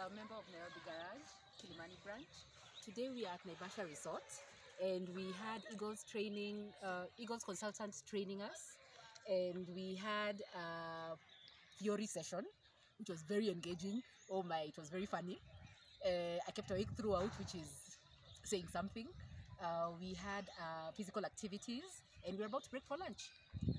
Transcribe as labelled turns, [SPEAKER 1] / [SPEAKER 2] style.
[SPEAKER 1] a member of Nairobi Garage, Kilimani branch. Today we are at Naivasha Resort, and we had Eagles consultants training us, and we had a theory session, which was very engaging. Oh my, it was very funny. I kept awake throughout, which is saying something. We had physical activities, and we're about to break for lunch.